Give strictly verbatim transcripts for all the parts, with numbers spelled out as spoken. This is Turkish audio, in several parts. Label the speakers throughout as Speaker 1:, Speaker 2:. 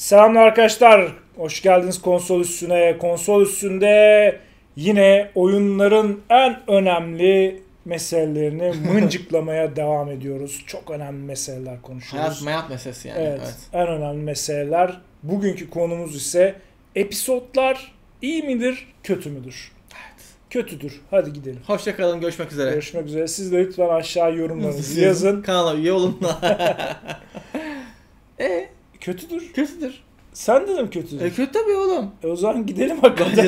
Speaker 1: Selamlar arkadaşlar. Hoş geldiniz konsol üstüne. Konsol üstünde yine oyunların en önemli meselelerini mıncıklamaya devam ediyoruz. Çok önemli meseleler konuşuyoruz.
Speaker 2: Hayat mayat meselesi yani.
Speaker 1: Evet,
Speaker 2: evet.
Speaker 1: En önemli meseleler. Bugünkü konumuz ise episodlar iyi midir, kötü müdür?
Speaker 2: Evet.
Speaker 1: Kötüdür. Hadi gidelim.
Speaker 2: Hoşça kalın. Görüşmek üzere.
Speaker 1: Görüşmek üzere. Siz de lütfen aşağı yorumlarınızı yazın.
Speaker 2: Kanala üye olun. e
Speaker 1: Kötüdür.
Speaker 2: Kötüdür.
Speaker 1: Sen de mi kötüdür?
Speaker 2: E, kötü tabii oğlum.
Speaker 1: E o zaman gidelim hakikaten.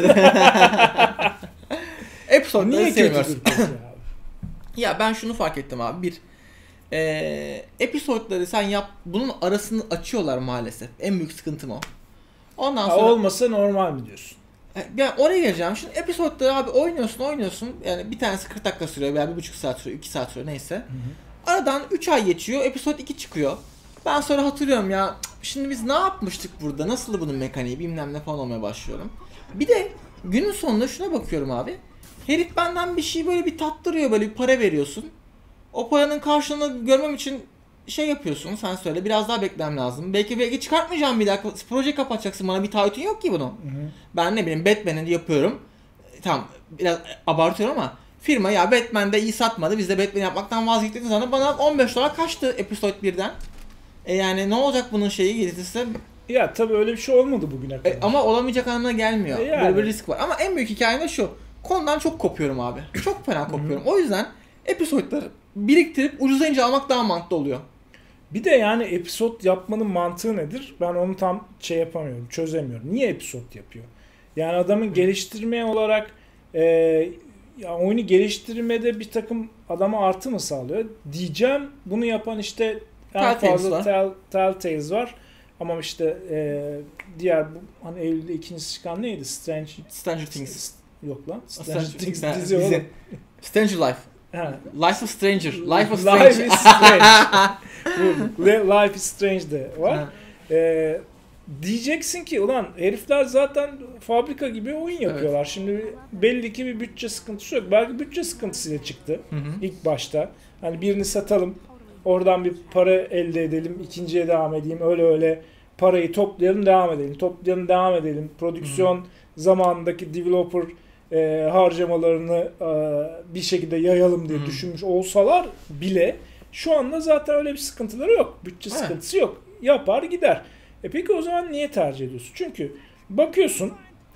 Speaker 2: Episode
Speaker 1: Niye
Speaker 2: sevmiyorsun?
Speaker 1: kötüdür peki abi?
Speaker 2: Ya ben şunu fark ettim abi. Bir, e, episodları sen yap, bunun arasını açıyorlar maalesef. En büyük sıkıntım o. Ondan
Speaker 1: Ha,
Speaker 2: sonra...
Speaker 1: olmasa normal mi diyorsun?
Speaker 2: Ben oraya geleceğim. Şimdi episodları abi oynuyorsun oynuyorsun. Yani bir tanesi kırk dakika sürüyor veya bir buçuk saat sürüyor, iki saat sürüyor neyse. Hı hı. Aradan üç ay geçiyor. Episode iki çıkıyor. Ben sonra hatırlıyorum ya. Şimdi biz ne yapmıştık burada? Nasıldı bunun mekaniği? Bilmem ne falan olmaya başlıyorum. Bir de günün sonunda şuna bakıyorum abi. Herif benden bir şey böyle bir tattırıyor. Böyle bir para veriyorsun. O paranın karşılığını görmem için şey yapıyorsun. Sen söyle biraz daha beklemem lazım. Belki belki çıkartmayacağım bir dakika. Proje kapatacaksın. Bana bir taahhütün yok ki bunun. Hı hı. Ben ne bileyim Batman'i yapıyorum. Tamam biraz abartıyorum ama firma ya Batman'de iyi satmadı. Biz de Batman yapmaktan vazgeçtik sonra bana on beş dolar kaçtı episode birden. E yani ne olacak bunun şeyi gelirse?
Speaker 1: Ya tabii öyle bir şey olmadı bugüne kadar.
Speaker 2: E, ama olamayacak anlamına gelmiyor.
Speaker 1: E yani.
Speaker 2: Böyle bir risk var. Ama en büyük hikayem de şu. Konudan çok kopuyorum abi. Çok fena kopuyorum. O yüzden episode'ları biriktirip ucuzlayınca almak daha mantıklı oluyor.
Speaker 1: Bir de yani episod yapmanın mantığı nedir? Ben onu tam şey yapamıyorum, çözemiyorum. Niye episod yapıyor? Yani adamın geliştirmeye olarak e, ya oyunu geliştirmede bir takım adama artı mı sağlıyor? Diyeceğim bunu yapan işte en fazla Tell, Telltales var. Ama işte e, diğer bu hani Eylül'de ikincisi çıkan neydi? Strange
Speaker 2: Stranger Things.
Speaker 1: Yok lan.
Speaker 2: Stranger,
Speaker 1: Stranger Things
Speaker 2: Things
Speaker 1: dizi oğlum.
Speaker 2: Stranger Life.
Speaker 1: Ha.
Speaker 2: Life of Stranger. Life of Strange.
Speaker 1: Life is Strange. Life is Strange de var. Ee, diyeceksin ki ulan herifler zaten fabrika gibi oyun yapıyorlar. Evet. Şimdi belli ki bir bütçe sıkıntısı yok. Belki bütçe sıkıntısıyla çıktı hı hı. ilk başta. Hani birini satalım, oradan bir para elde edelim, ikinciye devam edeyim. Öyle öyle parayı toplayalım, devam edelim. Toplayalım, devam edelim. Prodüksiyon hı hı. zamanındaki developer E, harcamalarını e, bir şekilde yayalım diye hmm. düşünmüş olsalar bile şu anda zaten öyle bir sıkıntıları yok. Bütçe evet. sıkıntısı yok. Yapar gider. E peki o zaman niye tercih ediyorsun? Çünkü bakıyorsun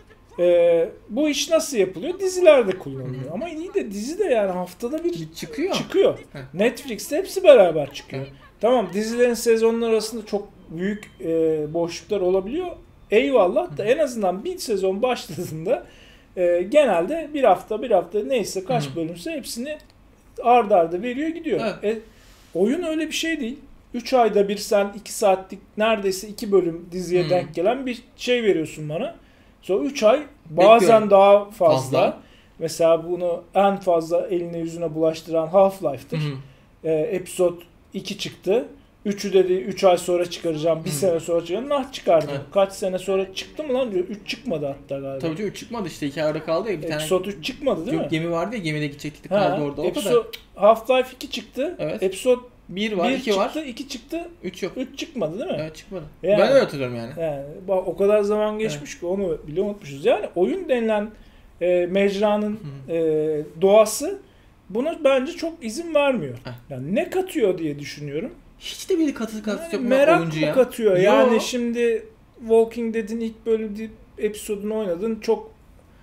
Speaker 1: e, bu iş nasıl yapılıyor? Dizilerde kullanılıyor. Hmm. Ama iyi de dizi de yani haftada bir
Speaker 2: çıkıyor.
Speaker 1: çıkıyor. Netflix'te hepsi beraber çıkıyor. Hmm. Tamam dizilerin sezonları arasında çok büyük e, boşluklar olabiliyor. Eyvallah da hmm. en azından bir sezon başladığında E, genelde bir hafta bir hafta neyse kaç Hı. bölümse hepsini ard arda veriyor gidiyor. Evet. E, oyun öyle bir şey değil. üç ayda bir sen iki saatlik neredeyse iki bölüm diziye Hı. denk gelen bir şey veriyorsun bana. Sonra üç ay bazen Bekliyorum. daha fazla. fazla. Mesela bunu en fazla eline yüzüne bulaştıran Half-Life'tır. E, episode iki çıktı. üçü dedi üç ay sonra çıkaracağım. bir hmm. sene sonra çıkaracağım. Nah çıkardım. Evet. Kaç sene sonra çıktı mı lan diyor. üç çıkmadı hatta galiba.
Speaker 2: Tabii ki üç çıkmadı işte. iki ay orada kaldı ya. Bir
Speaker 1: Episode üç çıkmadı değil
Speaker 2: Yok,
Speaker 1: mi?
Speaker 2: Gemi vardı ya. Gemide gidecektik kaldı ha, orada. O
Speaker 1: episode, kadar. Half-Life iki çıktı.
Speaker 2: Evet.
Speaker 1: Episode
Speaker 2: bir var, iki var.
Speaker 1: iki çıktı.
Speaker 2: üç yok.
Speaker 1: üç çıkmadı değil mi?
Speaker 2: Evet çıkmadı.
Speaker 1: Yani,
Speaker 2: ben öyle hatırlıyorum yani.
Speaker 1: yani. O kadar zaman geçmiş evet. ki onu bile unutmuşuz. Yani oyun denilen e, mecranın e, doğası buna bence çok izin vermiyor. Heh. Yani ne katıyor diye düşünüyorum.
Speaker 2: Hiç de bir katı katı yok.
Speaker 1: Merak mı katıyor? Yo. Yani şimdi Walking Dead'in ilk bölüm episodunu oynadın. Çok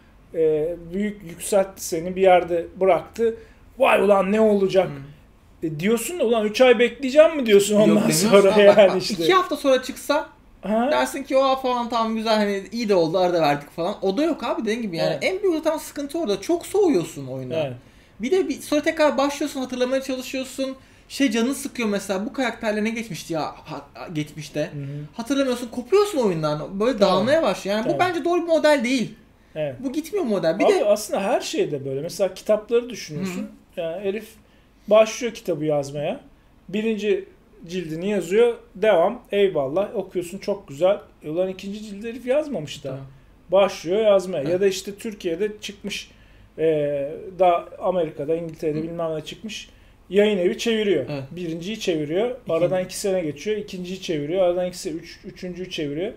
Speaker 1: e, büyük yükseltti seni. Bir yerde bıraktı. Vay ulan ne olacak? Hmm. E, diyorsun da ulan üç ay bekleyeceğim mi diyorsun ondan Yok, sonra yani bak, bak, işte.
Speaker 2: iki hafta sonra çıksa ha? Dersin ki o falan tamam güzel hani iyi de oldu arada verdik falan. O da yok abi dediğin gibi yani. Evet. En büyük zaten sıkıntı orada. Çok soğuyorsun oyundan. Evet. Bir de bir, sonra tekrar başlıyorsun hatırlamaya çalışıyorsun. Şey canını sıkıyor mesela bu karakterle ne geçmişti ya ha, geçmişte. Hı hı. Hatırlamıyorsun kopuyorsun oyundan. Böyle tamam. dağılmaya başlıyor. Yani tamam. bu bence doğru bir model değil. Evet. Bu gitmiyor model. Bir
Speaker 1: Abi
Speaker 2: de
Speaker 1: aslında her şeyde böyle. Mesela kitapları düşünüyorsun. Hı. Yani herif başlıyor kitabı yazmaya. Birinci cildini yazıyor. Devam. Eyvallah. Okuyorsun çok güzel. E ulan ikinci cildi herif yazmamış da. Tamam. Başlıyor yazmaya. Evet. Ya da işte Türkiye'de çıkmış. E, da Amerika'da, İngiltere'de Hı. bilmem ne çıkmış. Yayın evi çeviriyor. Evet. Birinciyi çeviriyor. İkinci. Aradan iki sene geçiyor. İkinciyi çeviriyor. Aradan iki sene, üç, üçüncüyü çeviriyor.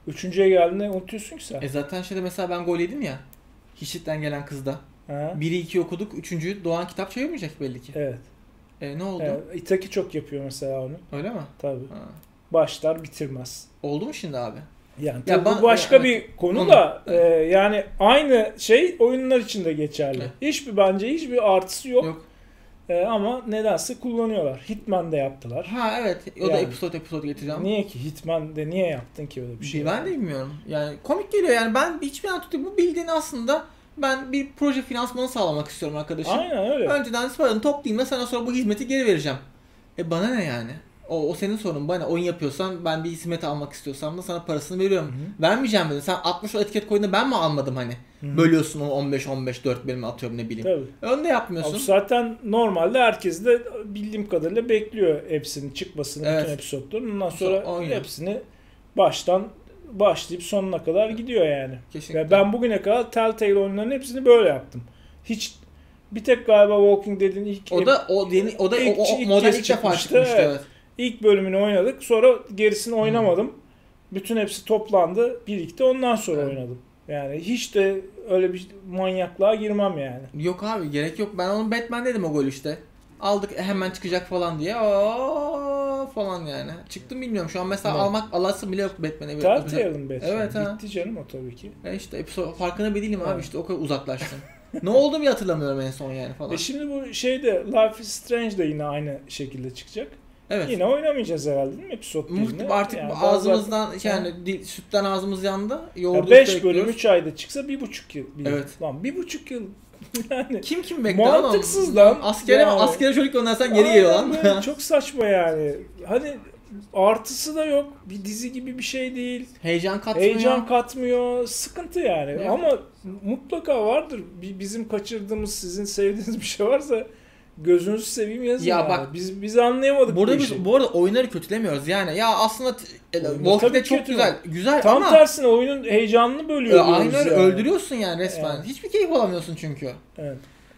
Speaker 1: Üçüncüye geldiğinde unutuyorsun ki sen.
Speaker 2: E zaten şeyde mesela ben gol yedim ya. Hiçlikten gelen kızda.
Speaker 1: Ha?
Speaker 2: Biri iki okuduk. Üçüncüyü Doğan kitap çevirmeyecek belli ki.
Speaker 1: Evet.
Speaker 2: E ne oldu?
Speaker 1: Evet. Itaki çok yapıyor mesela onu.
Speaker 2: Öyle mi?
Speaker 1: Tabii.
Speaker 2: Ha.
Speaker 1: Başlar bitirmez.
Speaker 2: Oldu mu şimdi abi?
Speaker 1: Yani
Speaker 2: Ya
Speaker 1: tabii
Speaker 2: bana-
Speaker 1: bu başka
Speaker 2: ya,
Speaker 1: bir konu
Speaker 2: Onu-
Speaker 1: da
Speaker 2: evet.
Speaker 1: e, yani aynı şey oyunlar için de geçerli.
Speaker 2: Evet.
Speaker 1: Hiçbir bence hiçbir artısı yok.
Speaker 2: Yok.
Speaker 1: E, ama nedense kullanıyorlar. Hitman'da yaptılar.
Speaker 2: Ha evet. O da
Speaker 1: Yani.
Speaker 2: episode episode getireceğim.
Speaker 1: Niye ki? Hitman'de niye yaptın ki öyle bir şey?
Speaker 2: Ben de bilmiyorum. Yani komik geliyor yani. Ben hiçbir an tutup bu bildiğin aslında ben bir proje finansmanı sağlamak istiyorum arkadaşım.
Speaker 1: Aynen öyle.
Speaker 2: Önceden paranı toplayayım ve sana sonra bu hizmeti geri vereceğim. E bana ne yani? O, o senin sorunun. Bana oyun yapıyorsan ben bir hizmet almak istiyorsam da sana parasını veriyorum.
Speaker 1: Hı-hı.
Speaker 2: Vermeyeceğim dedin. Sen altmış o etiket koyduğunda ben mi almadım hani?
Speaker 1: Hı-hı.
Speaker 2: Bölüyorsun onu on beş on beş dört bölüme atıyorum ne bileyim.
Speaker 1: Tabii.
Speaker 2: Onu da yapmıyorsun.
Speaker 1: Abi zaten normalde herkes de bildiğim kadarıyla bekliyor hepsinin çıkmasını,
Speaker 2: Evet.
Speaker 1: bütün episodların. Ondan sonra
Speaker 2: Oynuyor.
Speaker 1: hepsini baştan başlayıp sonuna kadar gidiyor yani.
Speaker 2: Kesinlikle.
Speaker 1: Ve ben bugüne kadar Telltale oyunlarının hepsini böyle yaptım. Hiç bir tek galiba Walking Dead'in ilk
Speaker 2: O da o yeni o da
Speaker 1: İlk-
Speaker 2: o, o
Speaker 1: ilk
Speaker 2: model
Speaker 1: kez
Speaker 2: ilk defa
Speaker 1: çıkmıştı,
Speaker 2: çıkmıştı.
Speaker 1: evet.
Speaker 2: Evet.
Speaker 1: ilk bölümünü oynadık. Sonra gerisini oynamadım. Bütün hepsi toplandı, birlikte ondan sonra
Speaker 2: Evet.
Speaker 1: oynadım. Yani hiç de öyle bir manyaklığa girmem yani.
Speaker 2: Yok abi gerek yok. Ben onu Batman dedim o gol işte. Aldık e, hemen çıkacak falan diye. Aa falan yani. Çıktım bilmiyorum. Şu an mesela
Speaker 1: Ne?
Speaker 2: almak alası bile yok Batman'e.
Speaker 1: Telltale'ın Batman.
Speaker 2: Evet, ha.
Speaker 1: Bitti canım o tabii ki.
Speaker 2: E işte episode farkında bile değilim abi
Speaker 1: Evet.
Speaker 2: işte o kadar uzaklaştım. Ne oldu bir hatırlamıyorum en son yani falan.
Speaker 1: E şimdi bu şeyde Life is Strange de yine aynı şekilde çıkacak.
Speaker 2: Evet.
Speaker 1: Yine oynamayacağız herhalde değil mi episode birini?
Speaker 2: Muhtemelen artık
Speaker 1: Yani
Speaker 2: ağzımızdan
Speaker 1: bazen-
Speaker 2: yani dil, sütten ağzımız yandı.
Speaker 1: Ya
Speaker 2: Yoğurdu
Speaker 1: beş
Speaker 2: üstüne
Speaker 1: bölüm
Speaker 2: ekliyoruz.
Speaker 1: üç ayda çıksa bir buçuk yıl. Bir
Speaker 2: Evet.
Speaker 1: Yıl. Lan bir buçuk yıl yani.
Speaker 2: Kim kim bekliyor ama
Speaker 1: Mantıksız lan.
Speaker 2: Askere
Speaker 1: Yani.
Speaker 2: askere çocuk göndersen geri geliyor
Speaker 1: Aynen
Speaker 2: lan.
Speaker 1: böyle, çok saçma yani. Hani artısı da yok. Bir dizi gibi bir şey değil.
Speaker 2: Heyecan katmıyor.
Speaker 1: Heyecan katmıyor. Sıkıntı yani.
Speaker 2: Evet.
Speaker 1: Ama mutlaka vardır. Bir bizim kaçırdığımız, sizin sevdiğiniz bir şey varsa gözünüzü seveyim yazın.
Speaker 2: Ya
Speaker 1: yani.
Speaker 2: bak,
Speaker 1: biz biz anlayamadık
Speaker 2: Burada
Speaker 1: bu
Speaker 2: biz
Speaker 1: işi.
Speaker 2: bu arada oyunları kötülemiyoruz. Yani ya aslında t- e,
Speaker 1: Oyunlar
Speaker 2: Walking
Speaker 1: tabii
Speaker 2: Dead çok
Speaker 1: kötü.
Speaker 2: güzel. Güzel
Speaker 1: Tam
Speaker 2: ama
Speaker 1: tersine oyunun heyecanını
Speaker 2: e,
Speaker 1: bölüyor.
Speaker 2: aynı öyle
Speaker 1: yani.
Speaker 2: öldürüyorsun yani resmen.
Speaker 1: Yani.
Speaker 2: Hiçbir keyif alamıyorsun çünkü.
Speaker 1: Evet.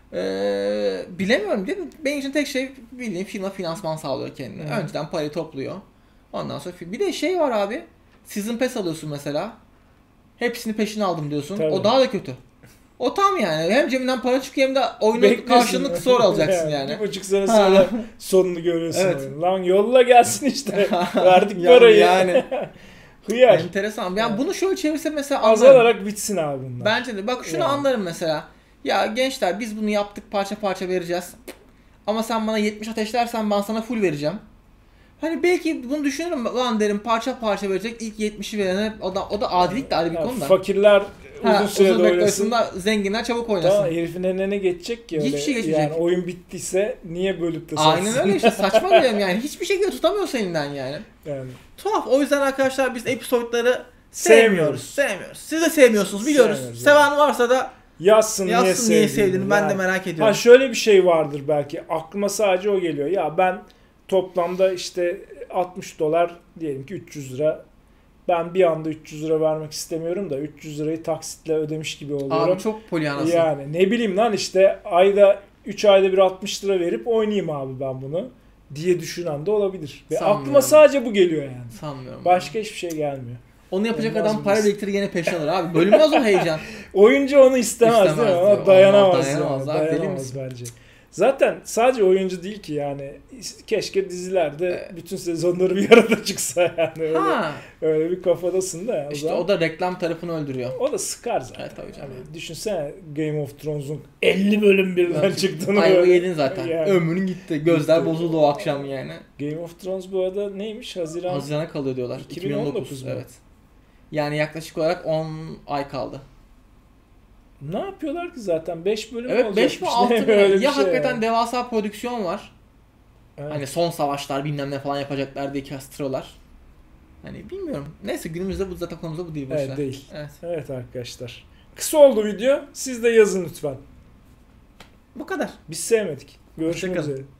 Speaker 2: Ee, bilemiyorum değil mi? Benim için tek şey bildiğin firma finansman sağlıyor kendine.
Speaker 1: Hı.
Speaker 2: Önceden parayı topluyor. Ondan sonra bir de şey var abi. Season Pass alıyorsun mesela. Hepsini peşine aldım diyorsun.
Speaker 1: Tabii.
Speaker 2: O daha da kötü. O tam yani. Hem cebinden para çıkıyor hem de oyunun
Speaker 1: Bekliyorsun.
Speaker 2: karşılığını sonra alacaksın yani.
Speaker 1: Bir buçuk sene
Speaker 2: Ha.
Speaker 1: sonra sonunu görüyorsun.
Speaker 2: Evet.
Speaker 1: oyunun. Lan yolla gelsin işte. Verdik
Speaker 2: Yani-
Speaker 1: parayı.
Speaker 2: yani.
Speaker 1: Hıyar.
Speaker 2: Enteresan. Yani
Speaker 1: Yani.
Speaker 2: bunu şöyle çevirse mesela anlarım.
Speaker 1: Azalarak bitsin abi bunlar.
Speaker 2: Bence de. Bak şunu
Speaker 1: Yani.
Speaker 2: anlarım mesela. Ya gençler biz bunu yaptık parça parça vereceğiz. Ama sen bana yetmiş ateşlersen ben sana full vereceğim. Hani belki bunu düşünürüm lan derim parça parça verecek ilk yetmişi verene o da, o da adilik de ayrı bir
Speaker 1: Ya
Speaker 2: konu da.
Speaker 1: Fakirler
Speaker 2: Ha,
Speaker 1: uzun sürede oynasın.
Speaker 2: beklesin da zenginler çabuk oynasın.
Speaker 1: Tamam, herifin eline geçecek ki öyle.
Speaker 2: Hiçbir şey geçmeyecek.
Speaker 1: Yani oyun bittiyse niye bölüp de satsın?
Speaker 2: Aynen öyle işte saçma geliyorum yani. Hiçbir şekilde tutamıyorsun elinden yani.
Speaker 1: Yani.
Speaker 2: Tuhaf. O yüzden arkadaşlar biz episode'ları
Speaker 1: Sevmiyoruz.
Speaker 2: sevmiyoruz. Sevmiyoruz. Siz de sevmiyorsunuz biliyoruz.
Speaker 1: Sevmiyoruz
Speaker 2: Seven varsa da
Speaker 1: Yazsın,
Speaker 2: yazsın
Speaker 1: niye
Speaker 2: niye
Speaker 1: sevdiğini.
Speaker 2: sevdiğini ben de
Speaker 1: Yani.
Speaker 2: merak
Speaker 1: Ha
Speaker 2: ediyorum.
Speaker 1: şöyle bir şey vardır belki. Aklıma sadece o geliyor. Ya ben toplamda işte altmış dolar diyelim ki üç yüz lira. Ben bir anda üç yüz lira vermek istemiyorum da üç yüz lirayı taksitle ödemiş gibi oluyorum.
Speaker 2: Abi çok polyanasın.
Speaker 1: Yani ne bileyim lan işte ayda üç ayda bir altmış lira verip oynayayım abi ben bunu diye düşünen de olabilir. Ve
Speaker 2: Sanmıyorum.
Speaker 1: aklıma sadece bu geliyor yani.
Speaker 2: Sanmıyorum.
Speaker 1: Başka hiçbir şey gelmiyor.
Speaker 2: Onu yapacak
Speaker 1: Olmaz
Speaker 2: adam
Speaker 1: mı
Speaker 2: para
Speaker 1: biz?
Speaker 2: biriktirir gene peşin alır abi. Bölünmez o heyecan.
Speaker 1: Oyuncu onu istemez,
Speaker 2: İstemez
Speaker 1: değil mi?
Speaker 2: diyor.
Speaker 1: Ona dayanamaz.
Speaker 2: Onlar dayanamaz
Speaker 1: yani.
Speaker 2: abi, deli
Speaker 1: Dayanamaz
Speaker 2: misin?
Speaker 1: bence. Zaten sadece oyuncu değil ki yani. Keşke dizilerde bütün sezonları bir arada çıksa yani. Öyle,
Speaker 2: Ha.
Speaker 1: öyle bir kafadasın da. O
Speaker 2: İşte
Speaker 1: zaman-
Speaker 2: o da reklam tarafını öldürüyor.
Speaker 1: o da sıkar zaten.
Speaker 2: Evet, tabii canım.
Speaker 1: Yani düşünsene Game of Thrones'un elli bölüm birden çıktığını.
Speaker 2: Ayvayı
Speaker 1: böyle.
Speaker 2: yedin zaten.
Speaker 1: Yani.
Speaker 2: Ömrün gitti. Gözler
Speaker 1: Gitti.
Speaker 2: bozuldu o akşam yani.
Speaker 1: Game of Thrones bu arada neymiş? Haziran.
Speaker 2: Haziran'a kalıyor diyorlar.
Speaker 1: iki bin on dokuz
Speaker 2: iki bin on dokuz
Speaker 1: mu?
Speaker 2: evet. Yani yaklaşık olarak on ay kaldı.
Speaker 1: Ne yapıyorlar ki zaten? beş bölüm
Speaker 2: Evet
Speaker 1: olacakmış.
Speaker 2: beş mi altı mı?
Speaker 1: Öyle
Speaker 2: Ya
Speaker 1: bir şey
Speaker 2: hakikaten
Speaker 1: yani.
Speaker 2: devasa prodüksiyon var.
Speaker 1: Evet.
Speaker 2: Hani son savaşlar bilmem ne falan yapacaklar diye kastırıyorlar. Hani bilmiyorum. Neyse günümüzde bu zaten konumuz bu değil.
Speaker 1: Evet,
Speaker 2: boşver.
Speaker 1: değil.
Speaker 2: Evet.
Speaker 1: Evet arkadaşlar. Kısa oldu video. Siz de yazın lütfen.
Speaker 2: Bu kadar.
Speaker 1: Biz sevmedik. Görüşmek
Speaker 2: Hoşça kalın.
Speaker 1: üzere.